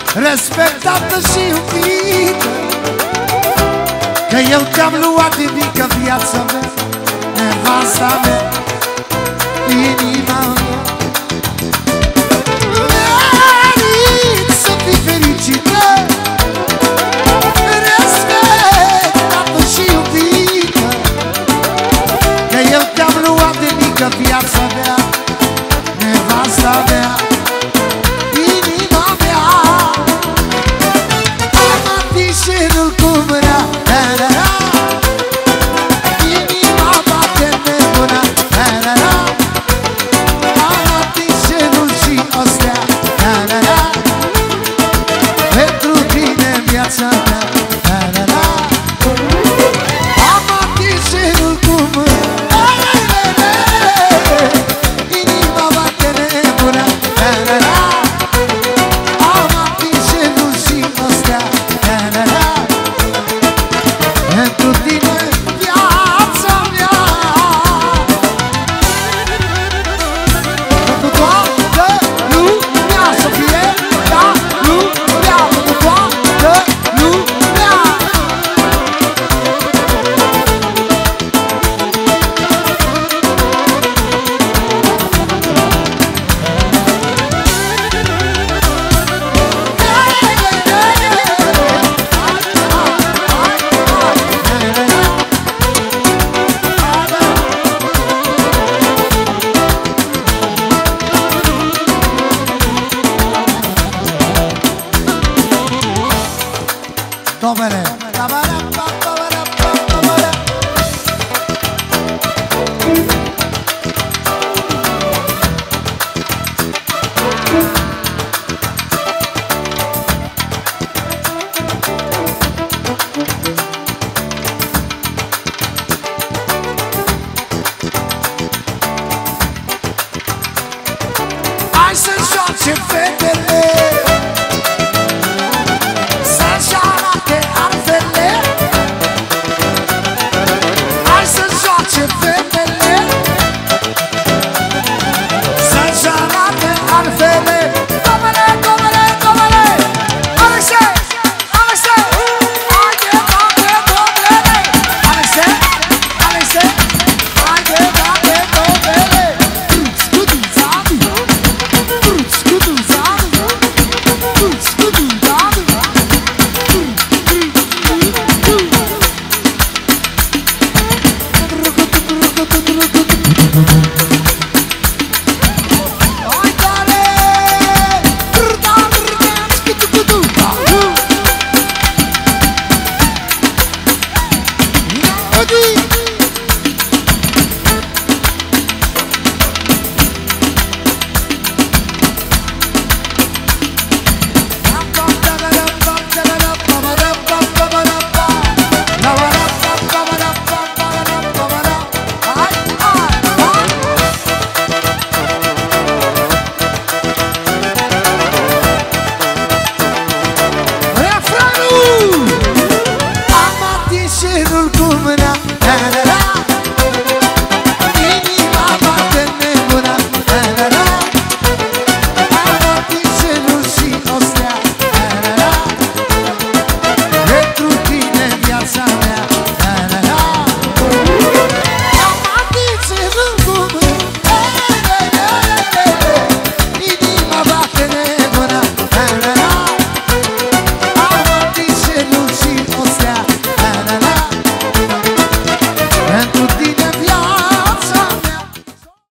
respectată și iubită, că eu te-am luat de mică viața mea, nevasta mea, inima mea. Merit să fii fericită, respectată și iubită, că eu te-am luat de mică viața mea, nevasta mea, inima mea. Am atișerul cu mâna, inima bate nebuna, am atișerul și ostea, pentru tine viața mea. Am atișerul cu mâna, inima bate nebuna, am atișerul și ostea, pentru tine viața mea. Pentru toată lumea să fie ta lumea, pentru toată lumea. Domnule,